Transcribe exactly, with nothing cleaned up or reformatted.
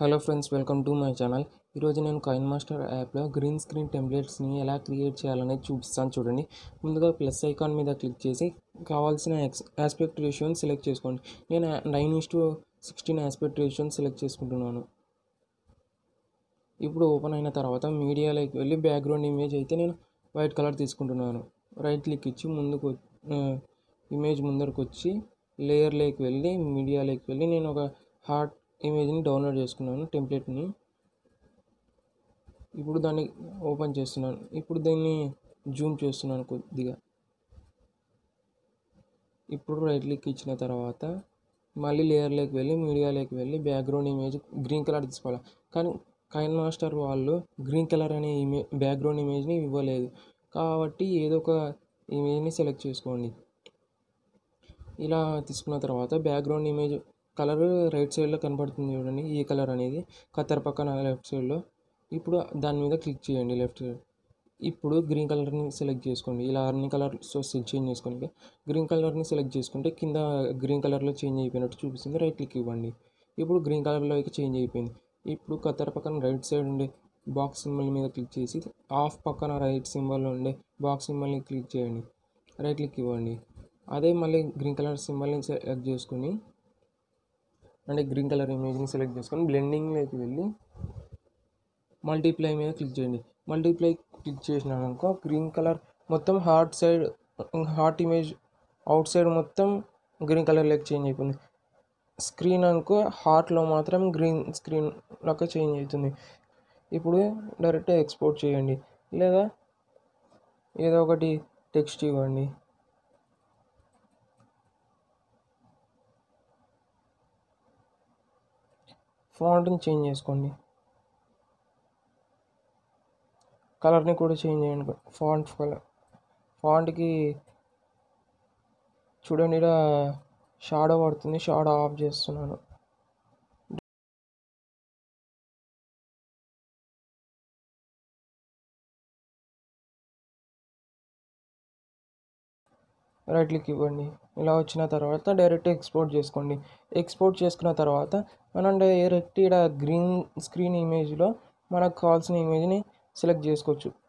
Hello friends, welcome to my channel. ఈరోజు నేను coin master యాప్లో గ్రీన్ స్క్రీన్ టెంప్లెట్స్ని ఎలా క్రియేట్ చేయాలనేది చూపిస్తాను చూడండి. ముందుగా ప్లస్ ఐకాన్ మీద క్లిక్ చేసి కావాల్సిన ఎక్స్ ఆస్పెక్ట్ రేషియోని సెలెక్ట్ చేసుకోండి. నేను nine is to sixteen aspect రేషియోని సెలెక్ట్ చేసుకుంటున్నాను. ఇప్పుడు ఓపెన్ అయిన తర్వాత మీడియాలోకి వెళ్ళి బ్యాక్గ్రౌండ్ ఇమేజ్ అయితే నేను వైట్ కలర్ తీసుకుంటున్నాను. రైట్ క్లిక్ ఇచ్చి ముందుకు ఇమేజ్ ముందరకు వచ్చి లేయర్లోకి వెళ్ళి మీడియాలోకి వెళ్ళి నేను ఒక హార్ట్ ఇమేజ్ని డౌన్లోడ్ చేసుకున్నాను టెంప్లెట్ని. ఇప్పుడు దాన్ని ఓపెన్ చేస్తున్నాను. ఇప్పుడు దీన్ని జూమ్ చేస్తున్నాను కొద్దిగా. ఇప్పుడు రైట్ క్లిక్ ఇచ్చిన తర్వాత మళ్ళీ లేయర్లోకి వెళ్ళి మీడియాలోకి వెళ్ళి బ్యాక్గ్రౌండ్ ఇమేజ్ గ్రీన్ కలర్ తీసుకోవాలి. కానీ కాయిన్ మాస్టర్ వాళ్ళు గ్రీన్ కలర్ అనే ఇమే బ్యాక్గ్రౌండ్ ఇమేజ్ని ఇవ్వలేదు కాబట్టి ఏదో ఒక ఇమేజ్ని సెలెక్ట్ చేసుకోండి. ఇలా తీసుకున్న తర్వాత బ్యాక్గ్రౌండ్ ఇమేజ్ కలర్ రైట్ సైడ్లో కనపడుతుంది చూడండి, ఈ కలర్ అనేది కత్తెర పక్కన లెఫ్ట్ సైడ్లో. ఇప్పుడు దాని మీద క్లిక్ చేయండి లెఫ్ట్ సైడ్. ఇప్పుడు గ్రీన్ కలర్ని సెలెక్ట్ చేసుకోండి. ఇలా అన్ని కలర్స్ చేంజ్ చేసుకోండి. గ్రీన్ కలర్ని సెలెక్ట్ చేసుకుంటే కింద గ్రీన్ కలర్లో చేంజ్ అయిపోయినట్టు చూపిస్తుంది. రైట్ క్లిక్ ఇవ్వండి. ఇప్పుడు గ్రీన్ కలర్లో అయితే చేంజ్ అయిపోయింది. ఇప్పుడు కత్తెర పక్కన రైట్ సైడ్ ఉండే బాక్స్ సింబల్ మీద క్లిక్ చేసి ఆఫ్ పక్కన రైట్ సింబల్లో ఉండే బాక్స్ సింబల్ని క్లిక్ చేయండి. రైట్ క్లిక్ ఇవ్వండి. అదే మళ్ళీ గ్రీన్ కలర్ సింబల్ని సెలెక్ట్ చేసుకొని అంటే గ్రీన్ కలర్ ఇమేజ్ని సెలెక్ట్ చేసుకొని బ్లెండింగ్లోకి వెళ్ళి మల్టీప్లై మీద క్లిక్ చేయండి. మల్టీప్లై క్లిక్ చేసినాక గ్రీన్ కలర్ మొత్తం heart side heart image outside మొత్తం గ్రీన్ కలర్లోకి చేంజ్ అయిపోయింది. స్క్రీన్ అనుకో హార్ట్లో మాత్రం గ్రీన్ స్క్రీన్ లాగా చేంజ్ అవుతుంది. ఇప్పుడు డైరెక్ట్ ఎక్స్పోర్ట్ చేయండి లేదా ఏదో ఒకటి టెక్స్ట్ ఇవ్వండి. ఫాంట్ని చేంజ్ చేసుకోండి. కలర్ని కూడా చేంజ్ చేయండి. ఫాంట్ కలర్ ఫాంట్కి చూడండి ఇలా షాడో పడుతుంది, షాడో ఆఫ్ చేస్తున్నాను. రైట్ క్లిక్ ఇవ్వండి. ఇలా వచ్చిన తర్వాత డైరెక్ట్ ఎక్స్పోర్ట్ చేసుకోండి. ఎక్స్పోర్ట్ చేసుకున్న తర్వాత మనం డైరెక్ట్ ఇక్కడ గ్రీన్ స్క్రీన్ ఇమేజ్లో మనకు కావాల్సిన ఇమేజ్ని సెలెక్ట్ చేసుకోవచ్చు.